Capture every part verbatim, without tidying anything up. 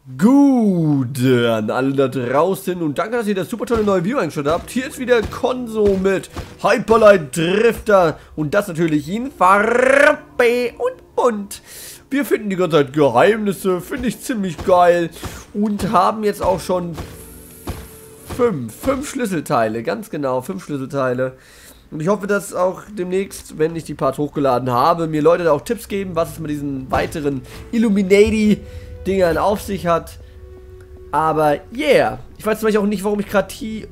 Gut an alle da draußen und danke, dass ihr das super tolle neue Video eingeschaut habt. Hier ist wieder Konso mit Hyperlight Drifter und das natürlich in Farbe und bunt. Wir finden die ganze Zeit Geheimnisse, finde ich ziemlich geil und haben jetzt auch schon fünf, fünf Schlüsselteile, ganz genau, fünf Schlüsselteile. Und ich hoffe, dass auch demnächst, wenn ich die Part hochgeladen habe, mir Leute da auch Tipps geben, was es mit diesen weiteren Illuminati-Dingern auf sich hat. Aber yeah, ich weiß zum Beispiel auch nicht, warum ich gerade hier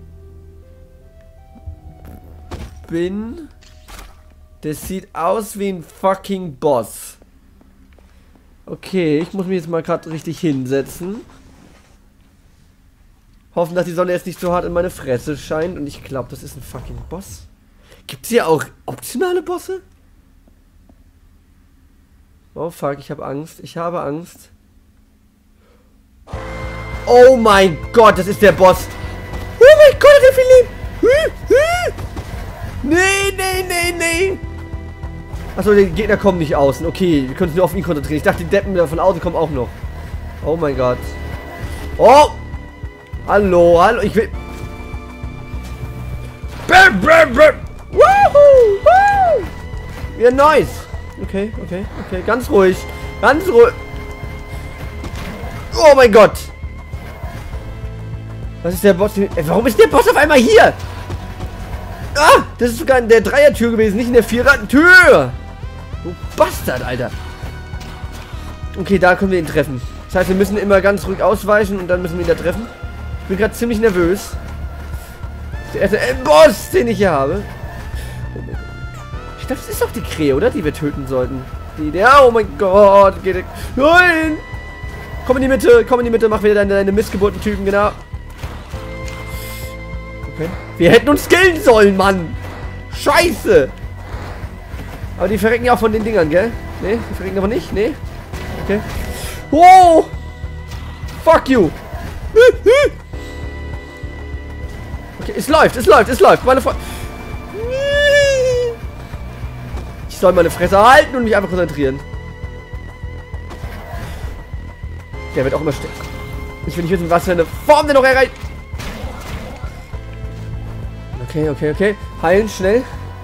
bin. Das sieht aus wie ein fucking Boss. Okay, ich muss mich jetzt mal gerade richtig hinsetzen. Hoffen, dass die Sonne jetzt nicht so hart in meine Fresse scheint. Und ich glaube, das ist ein fucking Boss. Gibt es hier auch optionale Bosse? Oh fuck, ich habe Angst. Ich habe Angst. Oh mein Gott, das ist der Boss. Oh mein Gott, der Philipp. Nee, nee, nee, nee. Achso, die Gegner kommen nicht außen. Okay, wir können uns nur auf ihn konzentrieren. Ich dachte, die Deppen von außen kommen auch noch. Oh mein Gott. Oh! Hallo, hallo, ich will... Bam, bam, bam. Woohoo! Woo! Ja, nice. Okay, okay, okay. Ganz ruhig. Ganz ruhig. Oh mein Gott. Was ist der Boss? Ey, warum ist der Boss auf einmal hier? Ah, das ist sogar in der Dreier-Tür gewesen, nicht in der Vierer-Tür. Du Bastard, Alter. Okay, da können wir ihn treffen. Das heißt, wir müssen immer ganz ruhig ausweichen und dann müssen wir ihn da treffen. Ich bin gerade ziemlich nervös. Der erste Boss, den ich hier habe. Ich glaube, das ist doch die Krähe, oder? Die wir töten sollten. Die, der, oh mein Gott. Geht, nein! Komm in die Mitte, komm in die Mitte, mach wieder deine, deine Missgeburten-Typen, genau. Okay. Wir hätten uns killen sollen, Mann. Scheiße. Aber die verrecken ja auch von den Dingern, gell? Ne, die verrecken aber nicht, ne? Okay. Wow. Fuck you. Okay, es läuft, es läuft, es läuft. Meine Freunde. Ich soll meine Fresse halten und mich einfach konzentrieren. Der wird auch immer stecken. Ich will nicht wissen, was für eine Form der noch erreicht. Okay, okay, okay. Heilen, schnell.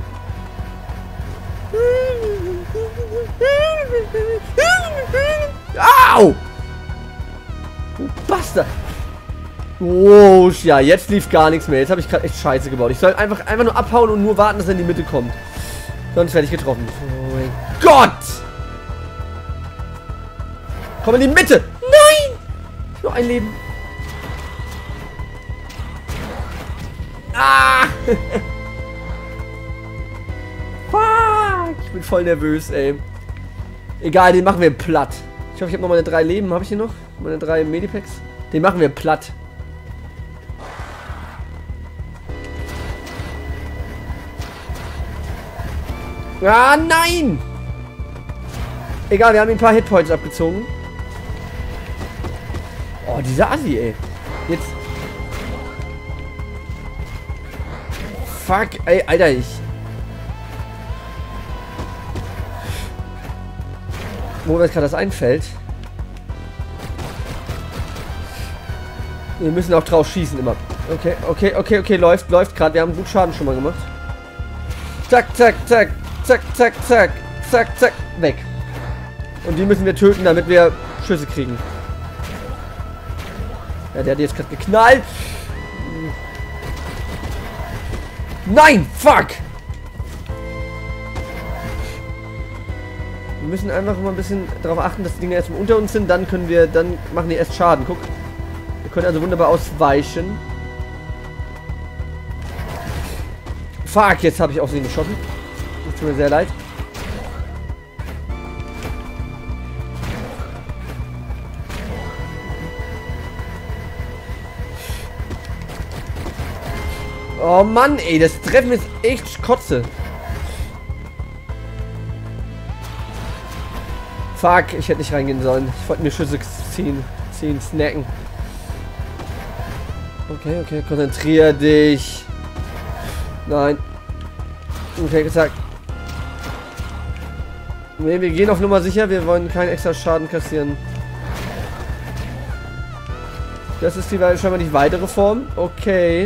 Au! Du Bastard! Oh, ja, jetzt lief gar nichts mehr. Jetzt habe ich gerade echt Scheiße gebaut. Ich soll einfach, einfach nur abhauen und nur warten, dass er in die Mitte kommt. Sonst werde ich getroffen. Oh mein Gott! Komm in die Mitte! Nein! Nur ein Leben. Ah! Fuck! Ich bin voll nervös, ey. Egal, den machen wir platt. Ich hoffe, ich habe noch meine drei Leben. Habe ich hier noch? Meine drei Medipacks? Den machen wir platt. Ah, nein! Egal, wir haben ihm ein paar Hitpoints abgezogen. Oh, dieser Assi, ey. Jetzt. Fuck, ey, Alter, ich. Wo mir jetzt gerade das einfällt. Wir müssen auch drauf schießen immer. Okay, okay, okay, okay, läuft, läuft gerade. Wir haben gut Schaden schon mal gemacht. Zack, zack, zack, zack, zack, zack, zack, zack, weg. Und die müssen wir töten, damit wir Schüsse kriegen. Ja, der hat jetzt gerade geknallt. Nein, fuck! Wir müssen einfach mal ein bisschen darauf achten, dass die Dinge erstmal unter uns sind, dann können wir, dann machen die erst Schaden. Guck. Wir können also wunderbar ausweichen. Fuck, jetzt habe ich aus Versehen geschossen. Das tut mir sehr leid. Oh Mann, ey, das Treffen ist echt Kotze. Fuck, ich hätte nicht reingehen sollen. Ich wollte mir Schüsse ziehen, ziehen, snacken. Okay, okay, konzentrier dich. Nein. Okay, gesagt. Nee, wir gehen auf Nummer sicher. Wir wollen keinen extra Schaden kassieren. Das ist die scheinbar die weitere Form. Okay.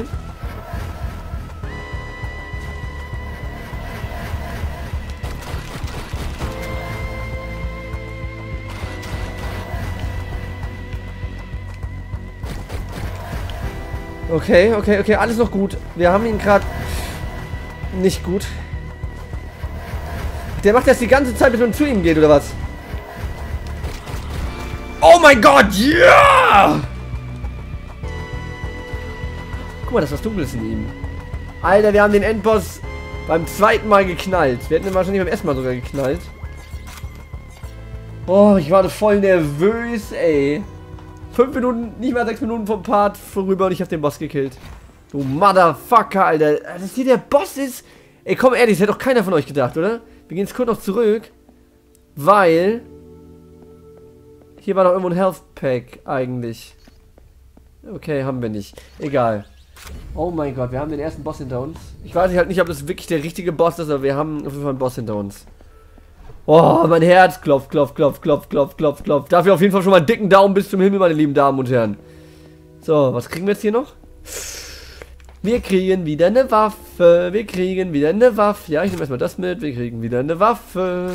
Okay, okay, okay, alles noch gut. Wir haben ihn gerade nicht gut. Der macht das die ganze Zeit, bis man zu ihm geht, oder was? Oh mein Gott, ja! Yeah! Guck mal, das ist was Dunkles in ihm. Alter, wir haben den Endboss beim zweiten Mal geknallt. Wir hätten ihn wahrscheinlich beim ersten Mal sogar geknallt. Oh, ich war voll nervös, ey. Fünf Minuten, nicht mal sechs Minuten vom Part vorüber und ich hab den Boss gekillt. Du Motherfucker, Alter. Dass hier der Boss ist. Ey, komm ehrlich, das hätte doch keiner von euch gedacht, oder? Wir gehen jetzt kurz noch zurück. Weil... Hier war doch irgendwo ein Health Pack eigentlich. Okay, haben wir nicht. Egal. Oh mein Gott, wir haben den ersten Boss hinter uns. Ich weiß halt nicht, ob das wirklich der richtige Boss ist, aber wir haben auf jeden Fall einen Boss hinter uns. Oh, mein Herz klopft, klopft, klopft, klopft, klopft, klopft, klopft. Dafür auf jeden Fall schon mal einen dicken Daumen bis zum Himmel, meine lieben Damen und Herren. So, was kriegen wir jetzt hier noch? Wir kriegen wieder eine Waffe. Wir kriegen wieder eine Waffe. Ja, ich nehme erstmal das mit. Wir kriegen wieder eine Waffe.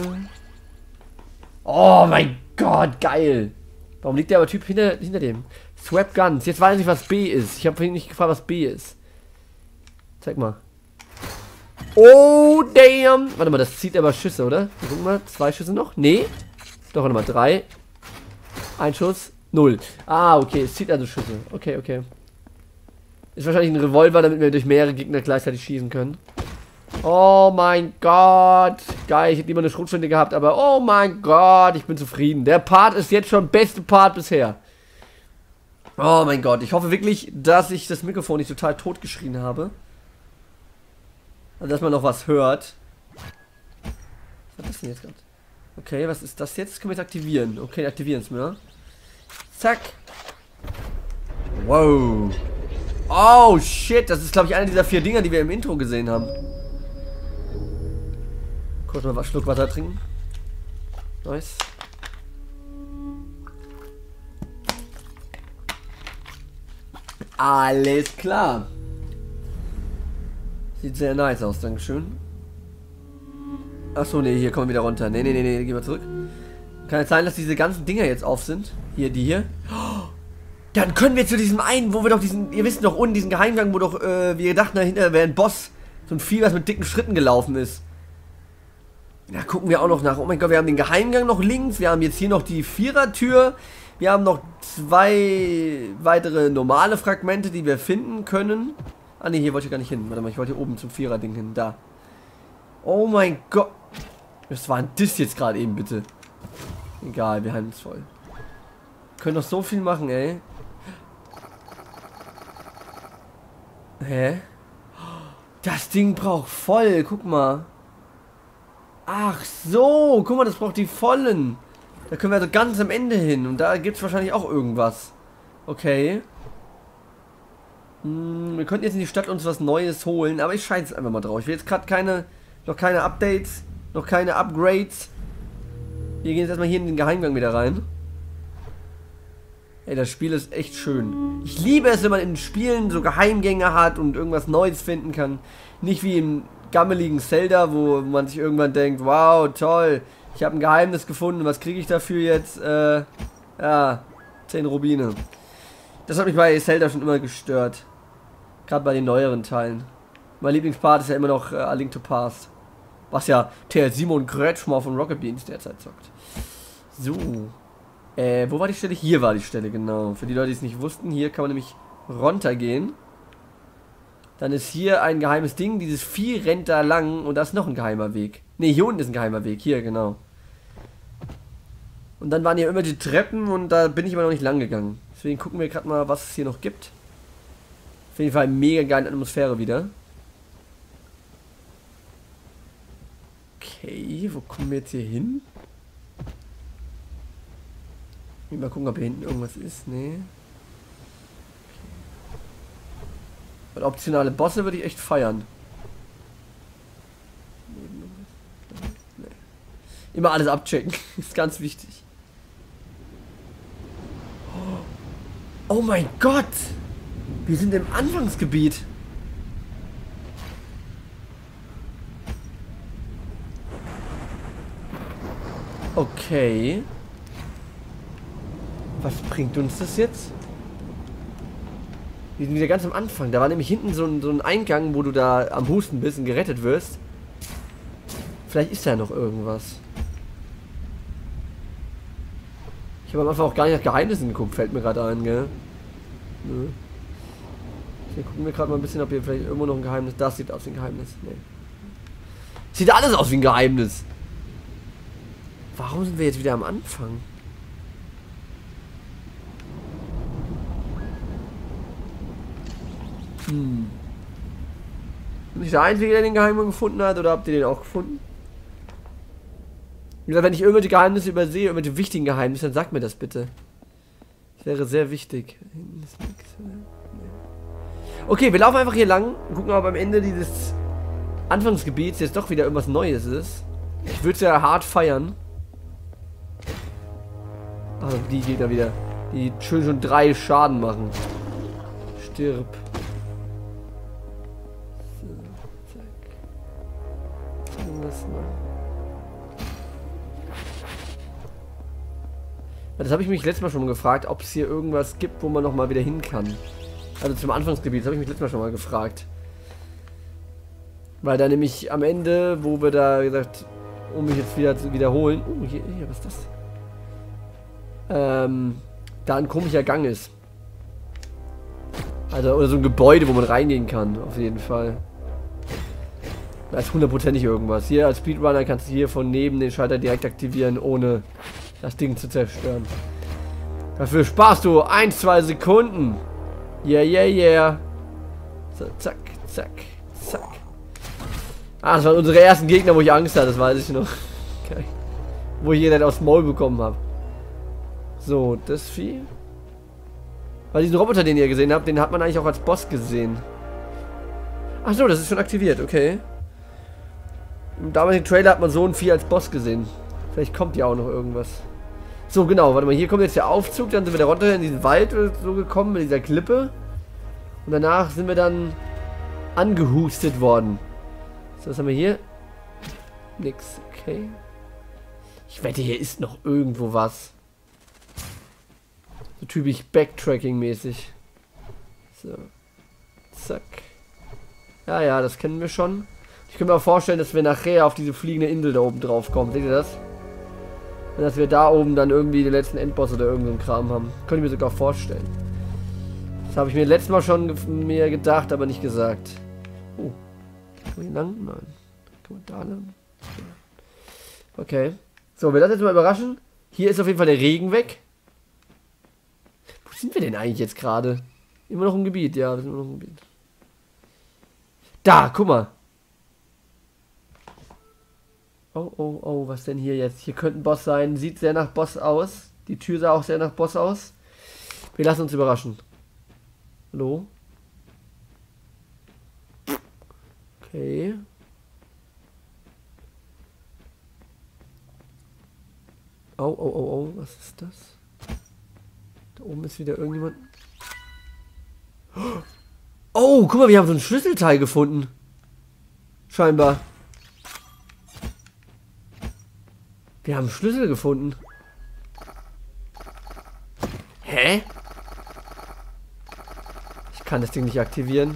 Oh mein Gott, geil. Warum liegt der aber Typ hinter, hinter dem? Swap Guns. Jetzt weiß ich, was B ist. Ich habe vorhin nicht gefragt, was B ist. Zeig mal. Oh, damn. Warte mal, das zieht aber Schüsse, oder? Gucken wir mal. Zwei Schüsse noch? Nee. Doch, warte mal. Drei. Ein Schuss. Null. Ah, okay. Es zieht also Schüsse. Okay, okay. Ist wahrscheinlich ein Revolver, damit wir durch mehrere Gegner gleichzeitig schießen können. Oh mein Gott. Geil, ich hätte lieber eine Schrotflinte gehabt, aber oh mein Gott, ich bin zufrieden. Der Part ist jetzt schon beste Part bisher. Oh mein Gott, ich hoffe wirklich, dass ich das Mikrofon nicht total totgeschrien habe. Also, dass man noch was hört. Was ist das denn jetzt gerade? Okay, was ist das jetzt? Können wir jetzt aktivieren? Okay, aktivieren es mir. Zack. Wow. Oh, shit. Das ist, glaube ich, einer dieser vier Dinger, die wir im Intro gesehen haben. Kurz mal einen Schluck Wasser trinken. Nice. Alles klar. Sieht sehr nice aus, dankeschön. Achso, nee, hier kommen wir wieder runter. Nee, nee, nee, nee, gehen wir zurück. Kann es sein, dass diese ganzen Dinger jetzt auf sind? Hier, die hier. Oh, dann können wir zu diesem einen, wo wir doch diesen, ihr wisst doch, unten diesen Geheimgang, wo doch, äh, wir dachten, dahinter wäre ein Boss. So ein Vieh, was mit dicken Schritten gelaufen ist. Da gucken wir auch noch nach. Oh mein Gott, wir haben den Geheimgang noch links. Wir haben jetzt hier noch die Vierertür. Wir haben noch zwei weitere normale Fragmente, die wir finden können. Ah ne, hier wollte ich gar nicht hin. Warte mal, ich wollte hier oben zum Vierer-Ding hin. Da. Oh mein Gott. Was war ein Diss jetzt gerade eben, bitte? Egal, wir haben es voll. Wir können doch so viel machen, ey. Hä? Das Ding braucht voll. Guck mal. Ach so. Guck mal, das braucht die vollen. Da können wir also ganz am Ende hin. Und da gibt es wahrscheinlich auch irgendwas. Okay. Hm, wir könnten jetzt in die Stadt uns was Neues holen. Aber ich scheiße einfach mal drauf. Ich will jetzt gerade keine... Noch keine Updates. Noch keine Upgrades. Wir gehen jetzt erstmal hier in den Geheimgang wieder rein. Ey, das Spiel ist echt schön. Ich liebe es, wenn man in Spielen so Geheimgänge hat und irgendwas Neues finden kann. Nicht wie im gammeligen Zelda, wo man sich irgendwann denkt, wow, toll. Ich habe ein Geheimnis gefunden. Was kriege ich dafür jetzt? Äh, ja, zehn Rubine. Das hat mich bei Zelda schon immer gestört. Gerade bei den neueren Teilen. Mein Lieblingspart ist ja immer noch äh, A Link to Past. Was ja der Simon Kretschmer von Rocket Beans derzeit zockt. So. Äh, wo war die Stelle? Hier war die Stelle, genau. Für die Leute, die es nicht wussten, hier kann man nämlich runtergehen. Dann ist hier ein geheimes Ding. Dieses Vieh rennt da lang und da ist noch ein geheimer Weg. Ne, hier unten ist ein geheimer Weg. Hier, genau. Und dann waren hier immer die Treppen und da bin ich aber noch nicht lang gegangen. Deswegen gucken wir gerade mal, was es hier noch gibt. Auf jeden Fall mega geile Atmosphäre wieder. Okay, wo kommen wir jetzt hier hin? Mal gucken, ob hier hinten irgendwas ist. Nee. Okay. Optionale Bosse würde ich echt feiern. Nee. Immer alles abchecken. Ist ganz wichtig. Oh mein Gott! Wir sind im Anfangsgebiet. Okay. Was bringt uns das jetzt? Wir sind wieder ganz am Anfang. Da war nämlich hinten so ein, so ein Eingang, wo du da am Husten bist und gerettet wirst. Vielleicht ist da noch irgendwas. Ich habe am Anfang auch gar nicht nach Geheimnissen geguckt, fällt mir gerade ein, gell? Nö. Hier gucken wir gerade mal ein bisschen, ob hier vielleicht irgendwo noch ein Geheimnis... Das sieht aus wie ein Geheimnis. Nee. Sieht alles aus wie ein Geheimnis. Warum sind wir jetzt wieder am Anfang? Hm. Bin ich der Einzige, der den Geheimgang gefunden hat, oder habt ihr den auch gefunden? Wie gesagt, wenn ich irgendwelche Geheimnisse übersehe, irgendwelche wichtigen Geheimnisse, dann sagt mir das bitte. Das wäre sehr wichtig. Okay, wir laufen einfach hier lang und gucken, ob am Ende dieses Anfangsgebiets jetzt doch wieder irgendwas Neues ist. Ich würde es ja hart feiern. Also die Gegner wieder, die schön schon drei Schaden machen. Stirb. So, zack. Irgendwas noch. Das habe ich mich letztes Mal schon mal gefragt, ob es hier irgendwas gibt, wo man noch mal wieder hin kann. Also zum Anfangsgebiet, das habe ich mich letztes Mal schon mal gefragt. Weil da nämlich am Ende, wo wir da gesagt, um mich jetzt wieder zu wiederholen. Oh, hier, hier, was ist das? Ähm, da ein komischer Gang ist. Also, oder so ein Gebäude, wo man reingehen kann, auf jeden Fall. Da ist hundertprozentig irgendwas. Hier als Speedrunner kannst du hier von neben den Schalter direkt aktivieren, ohne das Ding zu zerstören. Dafür sparst du ein, zwei Sekunden. Yeah, yeah, yeah. So, zack, zack, zack. Ah, das waren unsere ersten Gegner, wo ich Angst hatte, das weiß ich noch. Okay. Wo ich jeder aufs Maul bekommen habe. So, das Vieh. Weil diesen Roboter, den ihr gesehen habt, den hat man eigentlich auch als Boss gesehen. Ach so, das ist schon aktiviert, okay. Im damaligen Trailer hat man so ein Vieh als Boss gesehen. Vielleicht kommt ja auch noch irgendwas. So, genau, warte mal, hier kommt jetzt der Aufzug, dann sind wir da runter in diesen Wald oder so gekommen, mit dieser Klippe. Und danach sind wir dann angehustet worden. So, was haben wir hier? Nix, okay. Ich wette, hier ist noch irgendwo was. So typisch Backtracking-mäßig. So. Zack. Ja, ja, das kennen wir schon. Ich kann mir auch vorstellen, dass wir nachher auf diese fliegende Insel da oben drauf kommen. Seht ihr das? Und dass wir da oben dann irgendwie den letzten Endboss oder irgendeinen Kram haben. Könnte ich mir sogar vorstellen. Das habe ich mir letztes Mal schon mir gedacht, aber nicht gesagt. Oh. Kann man hier lang? Nein. Kann man da lang? Okay. So, wir lassen jetzt mal überraschen. Hier ist auf jeden Fall der Regen weg. Wo sind wir denn eigentlich jetzt gerade? Immer noch im Gebiet, ja, wir sind immer noch im Gebiet. Da, guck mal. Oh, oh, oh, was denn hier jetzt? Hier könnte ein Boss sein. Sieht sehr nach Boss aus. Die Tür sah auch sehr nach Boss aus. Wir lassen uns überraschen. Hallo? Okay. Oh, oh, oh, oh, was ist das? Da oben ist wieder irgendjemand. Oh, guck mal, wir haben so ein Schlüsselteil gefunden. Scheinbar. Wir haben Schlüssel gefunden. Hä? Ich kann das Ding nicht aktivieren.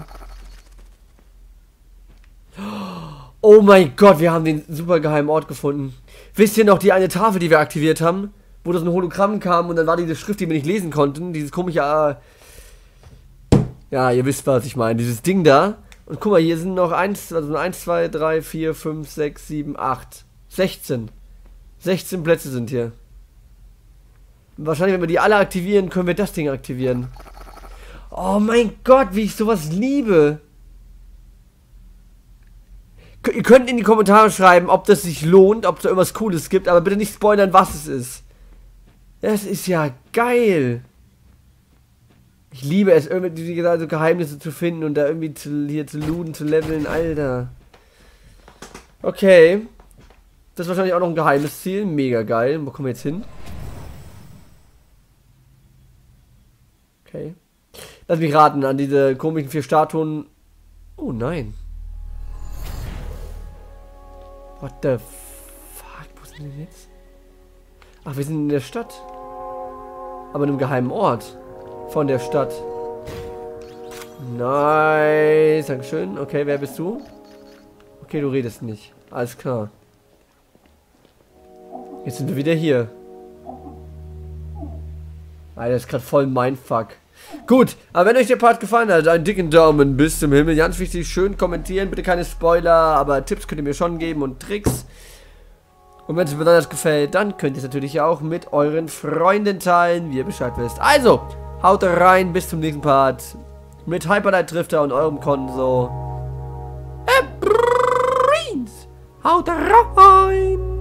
Oh mein Gott, wir haben den super geheimen Ort gefunden. Wisst ihr noch, die eine Tafel, die wir aktiviert haben? Wo das ein Hologramm kam und dann war diese Schrift, die wir nicht lesen konnten. Dieses komische... Äh ja, ihr wisst, was ich meine. Dieses Ding da. Und guck mal, hier sind noch eins, also eins, zwei, drei, vier, fünf, sechs, sieben, acht, sechzehn. sechzehn Plätze sind hier. Wahrscheinlich, wenn wir die alle aktivieren, können wir das Ding aktivieren. Oh mein Gott, wie ich sowas liebe. Ihr könnt in die Kommentare schreiben, ob das sich lohnt, ob es da irgendwas Cooles gibt, aber bitte nicht spoilern, was es ist. Das ist ja geil. Ich liebe es, irgendwie wie gesagt, so Geheimnisse zu finden und da irgendwie zu, hier zu looten, zu leveln, Alter. Okay. Das ist wahrscheinlich auch noch ein geheimes Ziel. Mega geil. Wo kommen wir jetzt hin? Okay. Lass mich raten, an diese komischen vier Statuen. Oh nein. What the fuck? Wo sind wir denn jetzt? Ach, wir sind in der Stadt. Aber in einem geheimen Ort. Von der Stadt. Nice. Dankeschön. Okay, wer bist du? Okay, du redest nicht. Alles klar. Jetzt sind wir wieder hier. Alter, das ist gerade voll Mindfuck. Gut, aber wenn euch der Part gefallen hat, einen dicken Daumen bis zum Himmel. Ganz wichtig, schön kommentieren. Bitte keine Spoiler, aber Tipps könnt ihr mir schon geben und Tricks. Und wenn es euch besonders gefällt, dann könnt ihr es natürlich auch mit euren Freunden teilen, wie ihr Bescheid wisst. Also, haut rein, bis zum nächsten Part. Mit Hyperlight Drifter und eurem Konso. Haut rein!